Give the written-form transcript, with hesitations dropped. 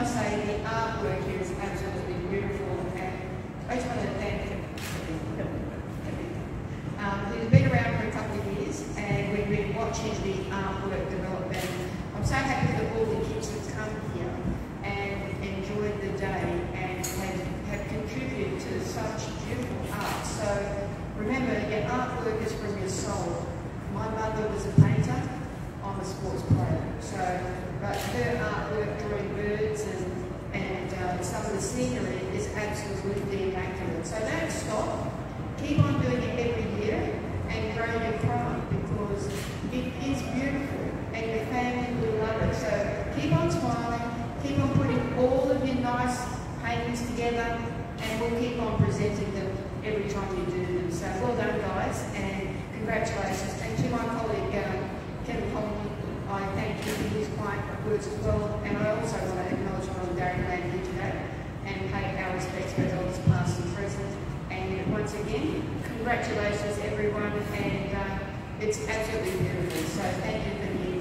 to say the artwork here is absolutely beautiful, and I just want to thank him. He's been around for a couple of years, and we've been watching the artwork develop, and I'm so happy that all the kids have come here and enjoyed the day and have contributed to such beautiful art. So remember, your artwork is from your soul. My mother was a painter, I'm a sports player, but her artwork, drawing birds and some of the scenery is absolutely immaculate. So don't stop, keep on doing it every year and grow your craft, because it is beautiful and your family will love it. So keep on smiling, keep on putting all of your nice paintings together, and we'll keep on presenting them every time you do them. So well done, guys, and congratulations. And to my colleague, Kevin Holman, I thank you for his kind words as well. And I also want to acknowledge Ron Darringland here today and pay our respects to elders past and present. And once again, congratulations everyone, and it's absolutely beautiful. So thank you for being here.